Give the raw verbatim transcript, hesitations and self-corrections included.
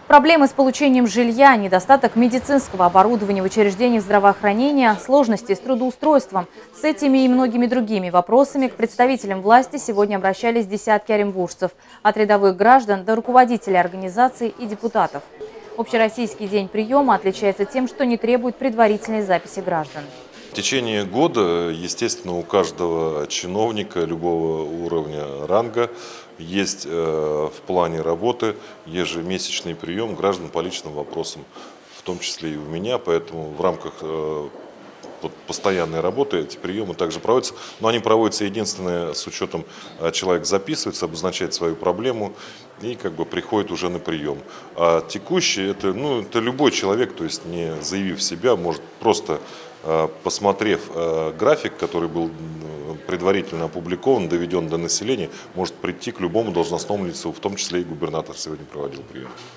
Проблемы с получением жилья, недостаток медицинского оборудования в учреждениях здравоохранения, сложности с трудоустройством. С этими и многими другими вопросами к представителям власти сегодня обращались десятки оренбуржцев, от рядовых граждан до руководителей организаций и депутатов. Общероссийский день приема отличается тем, что не требует предварительной записи граждан. В течение года, естественно, у каждого чиновника любого уровня ранга есть в плане работы ежемесячный прием граждан по личным вопросам, в том числе и у меня, поэтому в рамках постоянной работы эти приемы также проводятся, но они проводятся единственное с учетом, человек записывается, обозначает свою проблему и как бы приходит уже на прием. А текущий это, ну, это любой человек, то есть не заявив себя, может просто, посмотрев график, который был предварительно опубликован, доведен до населения, может прийти к любому должностному лицу, в том числе и губернатор сегодня проводил прием.